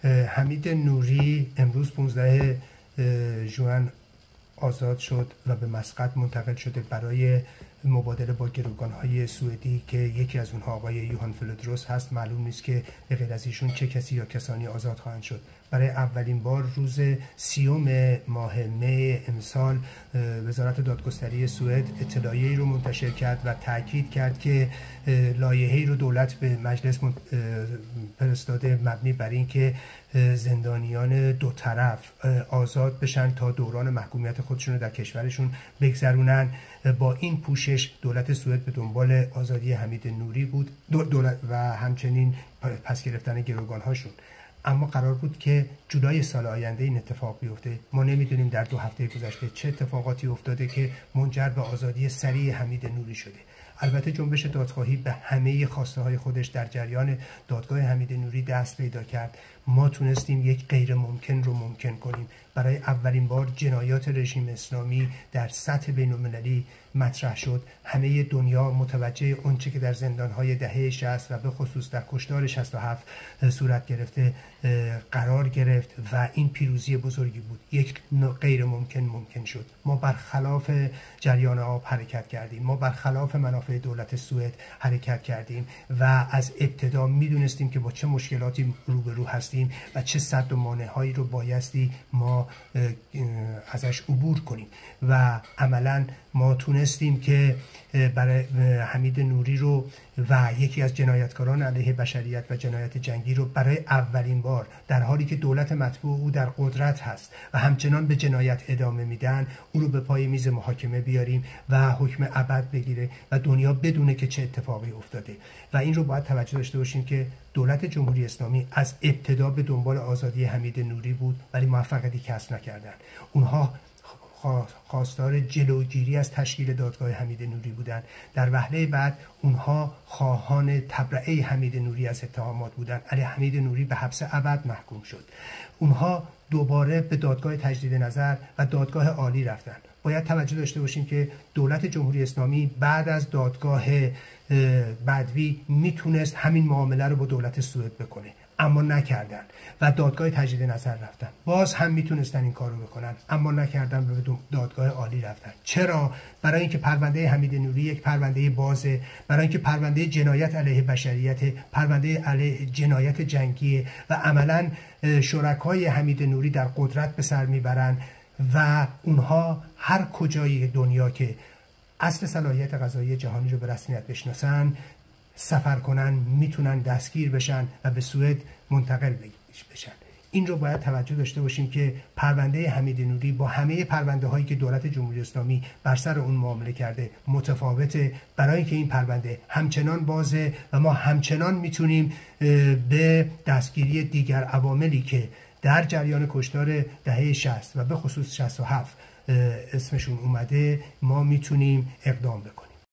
حمید نوری امروز 15 ژوئن آزاد شد و به مسقط منتقل شده برای مبادله با گروگان‌های سوئدی که یکی از اونها آقای یوهان فلودروس هست. معلوم نیست که به غیر از ایشون چه کسی یا کسانی آزاد خواهند شد. برای اولین بار روز 30 ماه می امسال وزارت دادگستری سوئد اطلاعیه‌ای رو منتشر کرد و تاکید کرد که لایحه‌ای رو دولت به مجلس فرستاده مبنی بر اینکه زندانیان دو طرف آزاد بشن تا دوران محکومیت خودشون رو در کشورشون بگذرونن. با این پوشش دولت سوئد به دنبال آزادی حمید نوری بود و همچنین پس گرفتن گروگان‌هاشون. اما قرار بود که جولای سال آینده این اتفاق بیفته. ما نمیدونیم در 2 هفته گذشته چه اتفاقاتی افتاده که منجر به آزادی سریع حمید نوری شده. البته جنبش دادخواهی به همه خواسته های خودش در جریان دادگاه حمید نوری دست پیدا کرد. ما تونستیم یک غیر ممکن رو ممکن کنیم. برای اولین بار جنایات رژیم اسلامی در سطح بین‌المللی مطرح شد. همه دنیا متوجه اونچه که در زندان‌های دهه 60 و به خصوص در کشتار 67 صورت گرفته قرار گرفت و این پیروزی بزرگی بود. یک غیر ممکن شد. ما برخلاف جریان آب حرکت کردیم. ما برخلاف منافع دولت سوئد حرکت کردیم و از ابتدا میدونستیم که با چه مشکلاتی روبرو هستیم و چه سد و مانع‌هایی رو بایستی ما ازش عبور کنیم و عملاً ما تونستیم که برای حمید نوری رو و یکی از جنایتکاران علیه بشریت و جنایت جنگی رو برای اولین بار در حالی که دولت متبوع او در قدرت هست و همچنان به جنایت ادامه میدن او رو به پای میز محاکمه بیاریم و حکم ابد بگیره و دنیا بدونه که چه اتفاقی افتاده. و این رو باید توجه داشته باشیم که دولت جمهوری اسلامی از ابتدا به دنبال آزادی حمید نوری بود ولی موفقیتی کسب نکردن. اونها خواستار جلوگیری از تشکیل دادگاه حمید نوری بودند. در وهله بعد اونها خواهان تبرئه حمید نوری از اتهامات بودند. علی حمید نوری به حبس ابد محکوم شد. اونها دوباره به دادگاه تجدید نظر و دادگاه عالی رفتن. باید توجه داشته باشیم که دولت جمهوری اسلامی بعد از دادگاه بدوی میتونست همین معامله رو با دولت سوئد بکنه اما نکردن و دادگاه تجدید نظر رفتن. باز هم میتونستن این کارو بکنن اما نکردن و به دادگاه عالی رفتن. چرا؟ برای اینکه پرونده حمید نوری یک پرونده بازه، برای اینکه پرونده جنایت علیه بشریت، پرونده علیه جنایت جنگی و عملاً شرکای حمید نوری در قدرت به سر میبرن و اونها هر کجای دنیا که اصل صلاحیت قضایی جهانی رو به رسمیت بشناسن سفر کنن میتونن دستگیر بشن و به سوئد منتقل بشن. این رو باید توجه داشته باشیم که پرونده حمید نوری با همه پرونده هایی که دولت جمهوری اسلامی بر سر اون معامله کرده متفاوته، برای اینکه این پرونده همچنان بازه و ما همچنان میتونیم به دستگیری دیگر عواملی که در جریان کشتار دهه 60 و به خصوص 67 اسمشون اومده ما میتونیم اقدام بکنیم.